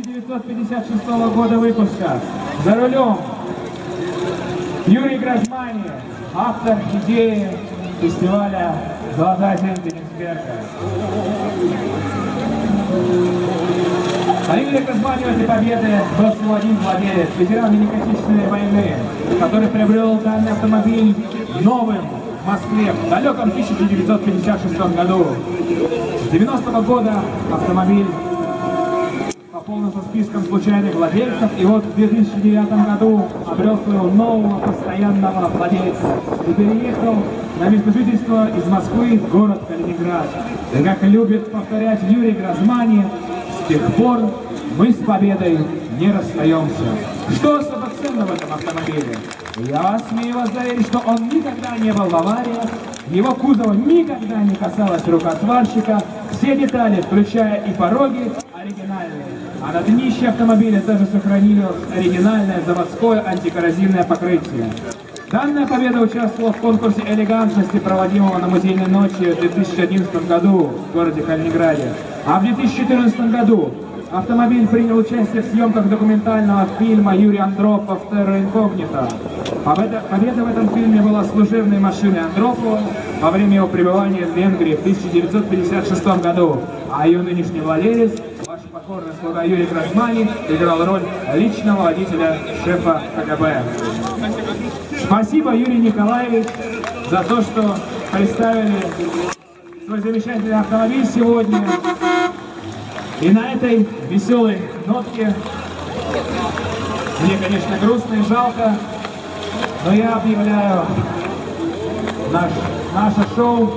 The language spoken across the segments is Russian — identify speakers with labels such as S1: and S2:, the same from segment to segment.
S1: 1956 года выпуска. За рулем Юрий Грозмани, автор идеи фестиваля «Золотая тень Кенигсберга». А Юрий Грозмани в этой победы был всего один владелец, ветеран Великой Отечественной войны, который приобрел данный автомобиль новым в Москве в далеком 1956 году. С 90-го года автомобиль пополнился списком случайных владельцев, и вот в 2009 году обрел своего нового постоянного владельца и переехал на место жительства из Москвы в город Калининград. И как любит повторять Юрий Грозмани, с тех пор мы с победой не расстаемся. Что особо ценно в этом автомобиле? Я смею вас заверить, что он никогда не был в авариях, его кузова никогда не касалась рука сварщика, все детали, включая и пороги, оригинальные. А на днище автомобиля даже сохранилось оригинальное заводское антикоррозийное покрытие. Данная победа участвовала в конкурсе элегантности, проводимого на Музейной ночи в 2011 году в городе Калининграде. А в 2014 году автомобиль принял участие в съемках документального фильма Юрия Андропова «Терра инкогнита». Победа в этом фильме была служебной машиной Андропова во время его пребывания в Венгрии в 1956 году. А ее нынешний владелец, ваш покорный слуга Юрий Грозмани, играл роль личного водителя шефа КГБ. Спасибо, Юрий Николаевич, за то, что представили свой замечательный автомобиль сегодня. И на этой веселой нотке, мне, конечно, грустно и жалко, но я объявляю наше шоу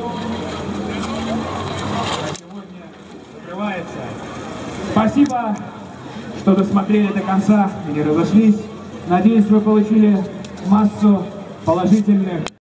S1: сегодня закрывается. Спасибо, что досмотрели до конца и не разошлись. Надеюсь, вы получили массу положительных